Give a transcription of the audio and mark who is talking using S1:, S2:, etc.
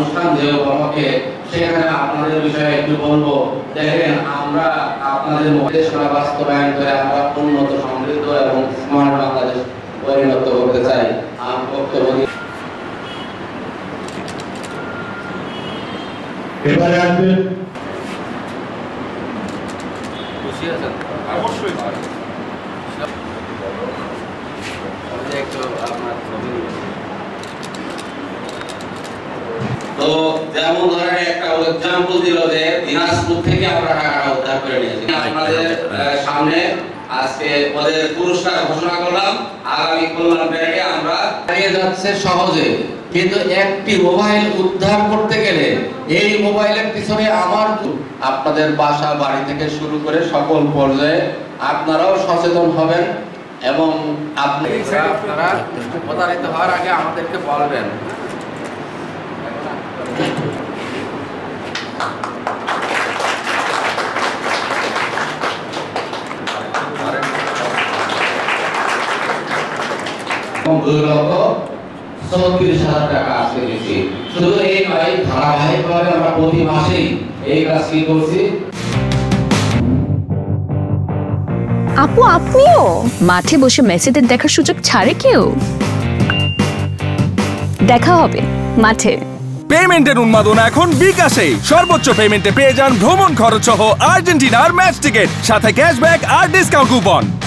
S1: অনুষ্ঠান যে উপলক্ষে সেখানে আপনাদের বিষয়ে একটু বলবো। দেখেন, আমরা আপনাদের মধ্যে বাস্তবায়ন করে আমরা উন্নত, সমৃদ্ধ এবং স্মার্ট বাংলাদেশ পরিণত করতে চাই। আমি বক্তব্য
S2: এবারে আসবেন
S1: অবশ্যই তো যেমন ধরেন একটা এক্সাম্পল দিল যে দিনাজপুর থেকে আমরা টাকা উদ্ধার করে নিয়েছি। আপনাদের সামনে আজকে ওদের পুরস্কার ঘোষণা করলাম। আগামী কল্যাণ ব্যাংকে আমরা হারিয়ে যাচ্ছে সহজে, কিন্তু একটি মোবাইল উদ্ধার করতে গেলে এই মোবাইলের পিছনে আমার আপনাদের বাসা বাড়ি থেকে শুরু করে সকল পর্যায়ে আপনারাও সচেতন হবেন এবং আপনারা প্রতারিত হওয়ার আগে আমাদেরকে বলবেন। টাকা আজকে দিচ্ছি। শুধু এই নয়, ধারাবাহিকভাবে আমরা প্রতি মাসেই এই কাজটি করছি।
S3: আপু, আপনিও মাঠে বসে মেসিদের দেখার সুযোগ ছাড়ে কেউ? দেখা হবে মাঠে।
S4: পেমেন্টের উন্মাদনা এখন বিকাশে। সর্বোচ্চ পেমেন্টে পেয়ে যান ভ্রমণ খরচ সহ আর্জেন্টিনার ম্যাচ টিকিট, সাথে ক্যাশব্যাক আর ডিসকাউন্ট কুপন।